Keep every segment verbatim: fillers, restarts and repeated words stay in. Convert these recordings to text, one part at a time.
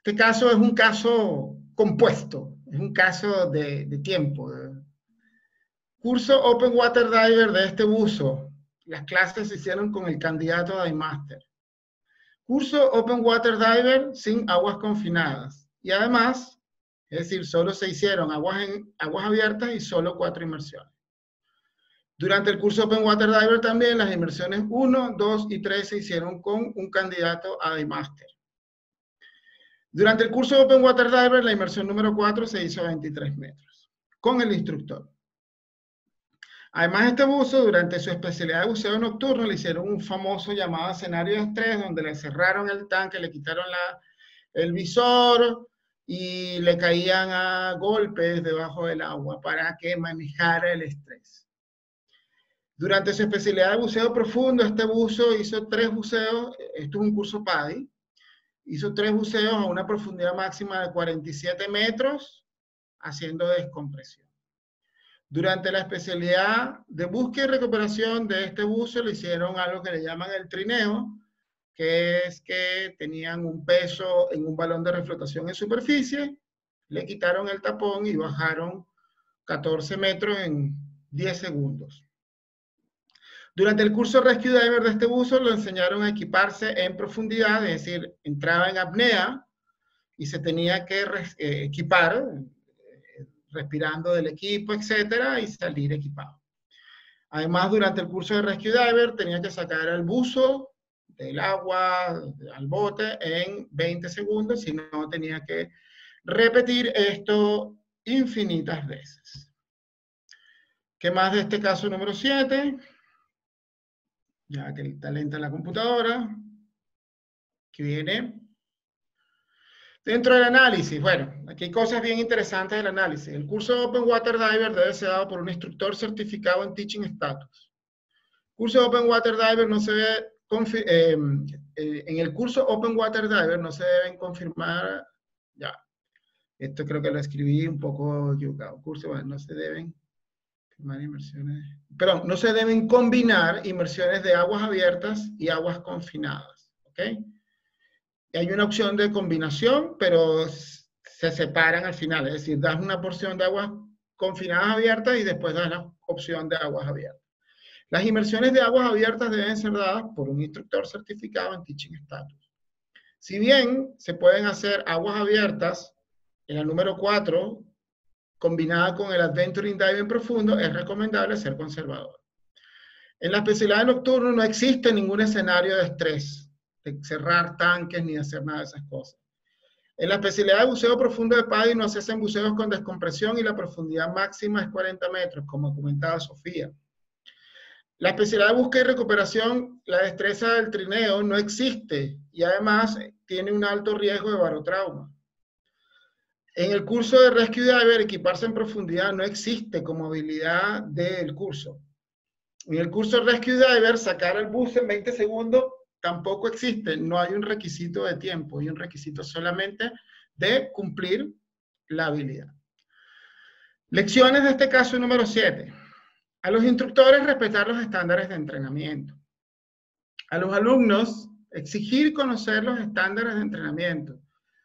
Este caso es un caso compuesto, es un caso de, de tiempo. Curso Open Water Diver de este buzo. Las clases se hicieron con el candidato Dive Master. Curso Open Water Diver sin aguas confinadas. Y además, es decir, solo se hicieron aguas, en, aguas abiertas y solo cuatro inmersiones. Durante el curso Open Water Diver también las inmersiones uno, dos y tres se hicieron con un candidato a Dive Master. Durante el curso Open Water Diver, la inmersión número cuatro se hizo a veintitrés metros, con el instructor. Además, este buzo, durante su especialidad de buceo nocturno, le hicieron un famoso llamado escenario de estrés, donde le cerraron el tanque, le quitaron la, el visor y le caían a golpes debajo del agua para que manejara el estrés. Durante su especialidad de buceo profundo, este buzo hizo tres buceos, esto es un curso PADI, hizo tres buceos a una profundidad máxima de cuarenta y siete metros, haciendo descompresión. Durante la especialidad de búsqueda y recuperación de este buzo le hicieron algo que le llaman el trineo, que es que tenían un peso en un balón de reflotación en superficie, le quitaron el tapón y bajaron catorce metros en diez segundos. Durante el curso Rescue Diver de este buzo lo enseñaron a equiparse en profundidad, es decir, entraba en apnea y se tenía que eh, equipar, respirando del equipo, etcétera, y salir equipado. Además, durante el curso de Rescue Diver tenía que sacar el buzo del agua al bote en veinte segundos, si no tenía que repetir esto infinitas veces. ¿Qué más de este caso número siete? Ya que está lenta la computadora. ¿Qué viene? Dentro del análisis, bueno, aquí hay cosas bien interesantes del análisis. El curso Open Water Diver debe ser dado por un instructor certificado en Teaching Status. El curso Open Water Diver no se debe, eh, eh, en el curso Open Water Diver no se deben confirmar, ya, esto creo que lo escribí un poco equivocado. Curso, bueno, no se deben confirmar inmersiones, perdón, no se deben combinar inmersiones de aguas abiertas y aguas confinadas, ¿ok? Hay una opción de combinación, pero se separan al final. Es decir, das una porción de aguas confinadas abiertas y después das la opción de aguas abiertas. Las inmersiones de aguas abiertas deben ser dadas por un instructor certificado en Teaching Status. Si bien se pueden hacer aguas abiertas, en la número cuatro, combinada con el Adventuring Diving profundo, es recomendable ser conservador. En la especialidad de nocturno no existe ningún escenario de estrés, de cerrar tanques ni de hacer nada de esas cosas. En la especialidad de buceo profundo de PADI no se hacen buceos con descompresión y la profundidad máxima es cuarenta metros, como comentaba Sofía. La especialidad de búsqueda y recuperación, la destreza del trineo no existe y además tiene un alto riesgo de barotrauma. En el curso de Rescue Diver, equiparse en profundidad no existe como habilidad del curso. En el curso de Rescue Diver, sacar el buzo en veinte segundos tampoco existe, no hay un requisito de tiempo, hay un requisito solamente de cumplir la habilidad. Lecciones de este caso número siete. A los instructores respetar los estándares de entrenamiento. A los alumnos exigir conocer los estándares de entrenamiento.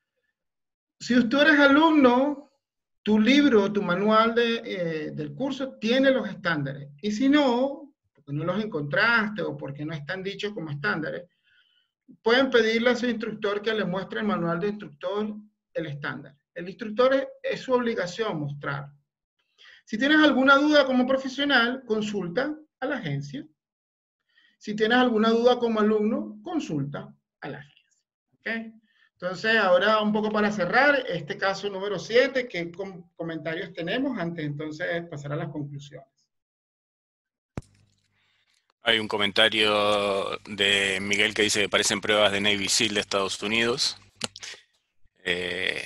Si tú eres alumno, tu libro, tu manual de, eh, del curso tiene los estándares. Y si no, porque no los encontraste o porque no están dichos como estándares, pueden pedirle a su instructor que le muestre el manual de instructor, el estándar. El instructor es, es su obligación mostrar. Si tienes alguna duda como profesional, consulta a la agencia. Si tienes alguna duda como alumno, consulta a la agencia. ¿Okay? Entonces, ahora un poco para cerrar, este caso número siete, ¿qué com comentarios tenemos antes entonces de pasar a las conclusiones? Hay un comentario de Miguel que dice que parecen pruebas de Navy SEAL de Estados Unidos. Eh,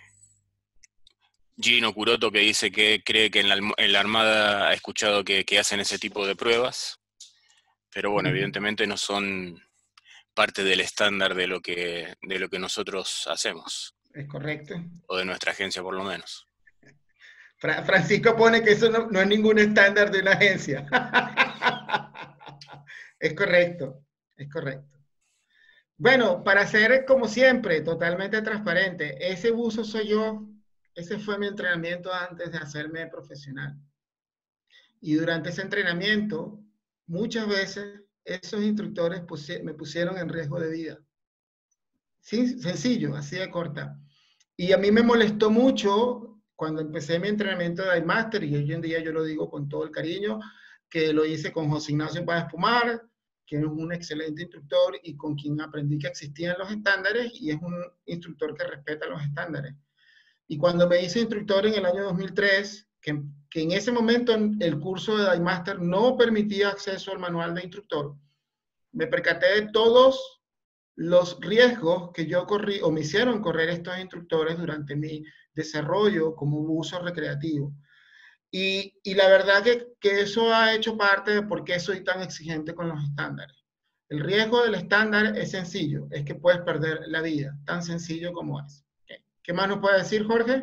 Gino Curoto que dice que cree que en la, en la Armada ha escuchado que, que hacen ese tipo de pruebas, pero bueno, evidentemente no son parte del estándar de lo que, de lo que nosotros hacemos. Es correcto. O de nuestra agencia por lo menos. Fra Francisco pone que eso no, no es ningún estándar de una agencia. Es correcto, es correcto. Bueno, para ser como siempre, totalmente transparente, ese buzo soy yo, ese fue mi entrenamiento antes de hacerme profesional. Y durante ese entrenamiento, muchas veces esos instructores pusi me pusieron en riesgo de vida. Sí, sencillo, así de corta. Y a mí me molestó mucho cuando empecé mi entrenamiento de iMaster, y hoy en día yo lo digo con todo el cariño, que lo hice con José Ignacio Páez Pomar, que es un excelente instructor y con quien aprendí que existían los estándares, y es un instructor que respeta los estándares. Y cuando me hice instructor en el año dos mil tres, que, que en ese momento el curso de iMaster no permitía acceso al manual de instructor, me percaté de todos los riesgos que yo corrí o me hicieron correr estos instructores durante mi desarrollo como buzo recreativo. Y, y la verdad que, que eso ha hecho parte de por qué soy tan exigente con los estándares. El riesgo del estándar es sencillo, es que puedes perder la vida, tan sencillo como es. ¿Okay? ¿Qué más nos puede decir, Jorge?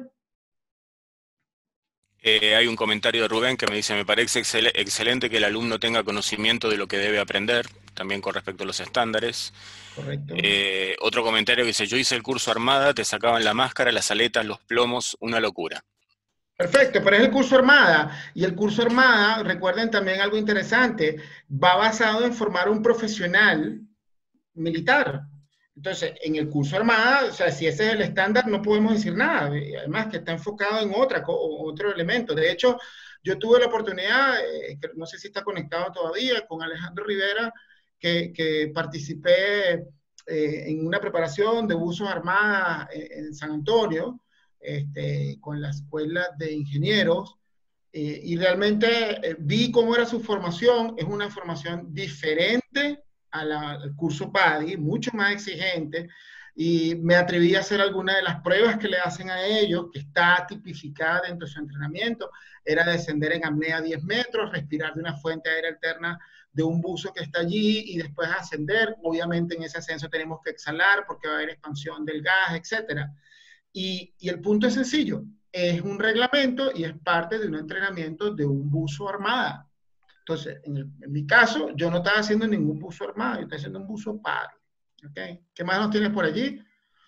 Eh, hay un comentario de Rubén que me dice, me parece excel excelente que el alumno tenga conocimiento de lo que debe aprender, también con respecto a los estándares. Correcto. Eh, otro comentario que dice, yo hice el curso Armada, te sacaban la máscara, las aletas, los plomos, una locura. Perfecto, pero es el curso Armada, y el curso Armada, recuerden también algo interesante, va basado en formar un profesional militar. Entonces, en el curso Armada, o sea, si ese es el estándar, no podemos decir nada. Además, que está enfocado en otra, otro elemento. De hecho, yo tuve la oportunidad, eh, no sé si está conectado todavía, con Alejandro Rivera, que, que participé eh, en una preparación de buzos Armada en, en San Antonio, este, con la Escuela de Ingenieros, eh, y realmente eh, vi cómo era su formación. Es una formación diferente a la, al curso PADI, mucho más exigente, y me atreví a hacer algunas de las pruebas que le hacen a ellos, que está tipificada dentro de su entrenamiento. Era descender en apnea diez metros, respirar de una fuente aérea alterna de un buzo que está allí, y después ascender. Obviamente en ese ascenso tenemos que exhalar porque va a haber expansión del gas, etcétera. Y, y el punto es sencillo, es un reglamento y es parte de un entrenamiento de un buzo Armada. Entonces, en, el, en mi caso, yo no estaba haciendo ningún buzo Armada, yo estaba haciendo un buzo PADI. ¿Okay? ¿Qué más nos tienes por allí?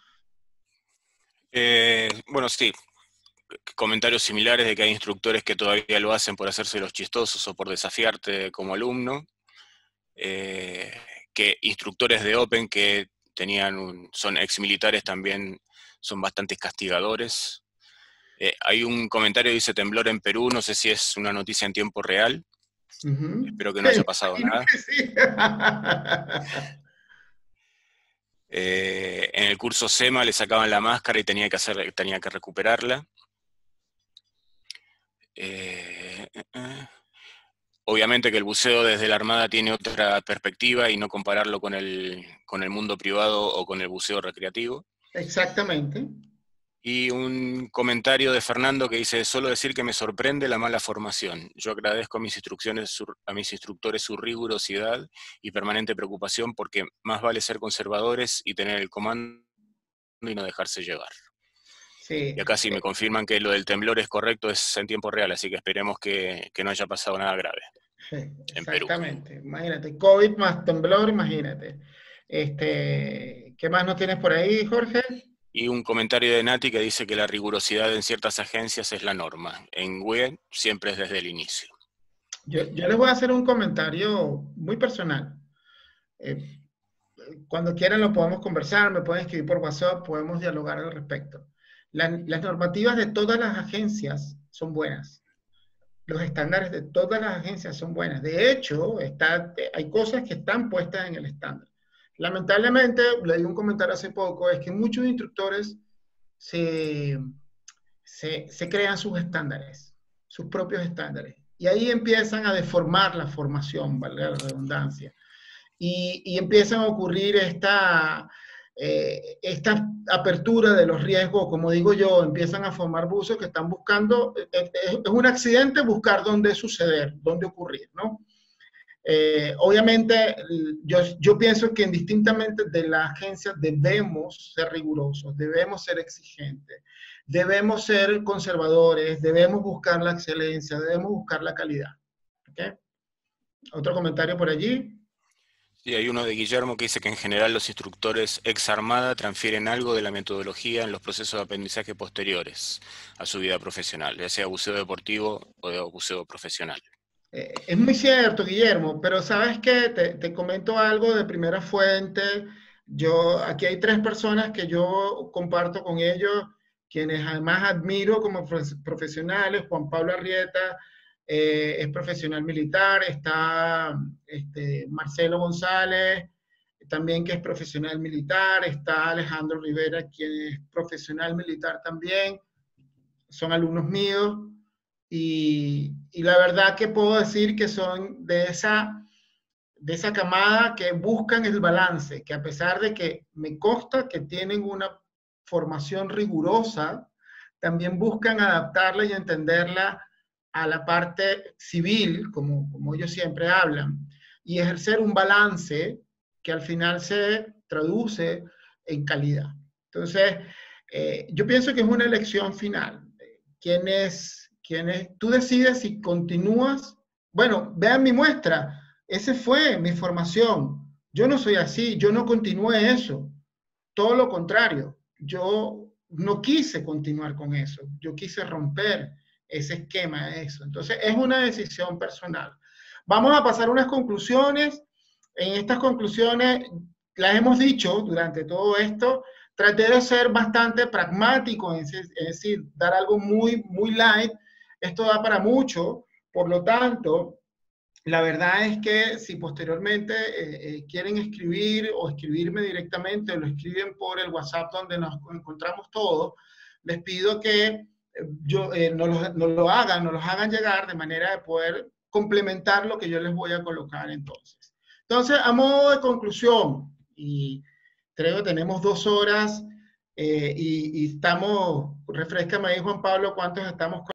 Eh, bueno, sí, comentarios similares de que hay instructores que todavía lo hacen por hacerse los chistosos o por desafiarte como alumno. Eh, que instructores de Open que tenían un, son ex militares también son bastante castigadores. Eh, hay un comentario que dice temblor en Perú, no sé si es una noticia en tiempo real. Uh-huh. Espero que no haya pasado nada. Sí. eh, en el curso SEMA le sacaban la máscara y tenía que, hacer, tenía que recuperarla. Eh, eh, obviamente que el buceo desde la Armada tiene otra perspectiva y no compararlo con el, con el mundo privado o con el buceo recreativo. Exactamente. Y un comentario de Fernando que dice, solo decir que me sorprende la mala formación. Yo agradezco a mis, instrucciones, a mis instructores su rigurosidad y permanente preocupación, porque más vale ser conservadores y tener el comando y no dejarse llevar. Sí. Y acá sí me confirman que lo del temblor es correcto, es en tiempo real, así que esperemos que, que no haya pasado nada grave. Sí, exactamente. En Perú. Imagínate, COVID más temblor, imagínate. Este, ¿qué más nos tienes por ahí, Jorge? Y un comentario de Nati que dice que la rigurosidad en ciertas agencias es la norma. En W E siempre es desde el inicio. Yo, yo les voy a hacer un comentario muy personal. Eh, cuando quieran lo podemos conversar, me pueden escribir por WhatsApp, podemos dialogar al respecto. La, las normativas de todas las agencias son buenas. Los estándares de todas las agencias son buenas. De hecho, está, hay cosas que están puestas en el estándar. Lamentablemente, le di un comentario hace poco, es que muchos instructores se, se, se crean sus estándares, sus propios estándares. Y ahí empiezan a deformar la formación, valga la redundancia. Y, y empiezan a ocurrir esta, eh, esta apertura de los riesgos, como digo yo, empiezan a formar buzos que están buscando, es, es un accidente buscar dónde suceder, dónde ocurrir, ¿no? Eh, obviamente, yo, yo pienso que indistintamente de la agencia debemos ser rigurosos, debemos ser exigentes, debemos ser conservadores, debemos buscar la excelencia, debemos buscar la calidad. ¿Okay? ¿Otro comentario por allí? Sí, hay uno de Guillermo que dice que en general los instructores ex Armada transfieren algo de la metodología en los procesos de aprendizaje posteriores a su vida profesional, ya sea buceo deportivo o de buceo profesional. Eh, es muy cierto, Guillermo, pero ¿sabes qué? Te, te comento algo de primera fuente. Yo, aquí hay tres personas que yo comparto con ellos, quienes además admiro como profesionales. Juan Pablo Arrieta eh, es profesional militar, está este, Marcelo González, también que es profesional militar, está Alejandro Rivera, quien es profesional militar también, son alumnos míos. Y, y, la verdad que puedo decir que son de esa, de esa camada que buscan el balance, que a pesar de que me consta que tienen una formación rigurosa, también buscan adaptarla y entenderla a la parte civil, como, como ellos siempre hablan, y ejercer un balance que al final se traduce en calidad. Entonces, eh, yo pienso que es una elección final. ¿Quién es? Quienes, tú decides si continúas. Bueno, vean mi muestra, esa fue mi formación. Yo no soy así, yo no continué eso. Todo lo contrario, yo no quise continuar con eso. Yo quise romper ese esquema, eso. Entonces, es una decisión personal. Vamos a pasar unas conclusiones. En estas conclusiones, las hemos dicho durante todo esto, traté de ser bastante pragmático, es decir, dar algo muy, muy light. Esto da para mucho, por lo tanto, la verdad es que si posteriormente eh, eh, quieren escribir o escribirme directamente, o lo escriben por el WhatsApp donde nos encontramos todos, les pido que eh, yo, eh, nos, lo, nos lo hagan, nos los hagan llegar de manera de poder complementar lo que yo les voy a colocar entonces. Entonces, a modo de conclusión, y creo que tenemos dos horas eh, y, y estamos, refrescame ahí Juan Pablo, ¿cuántos estamos?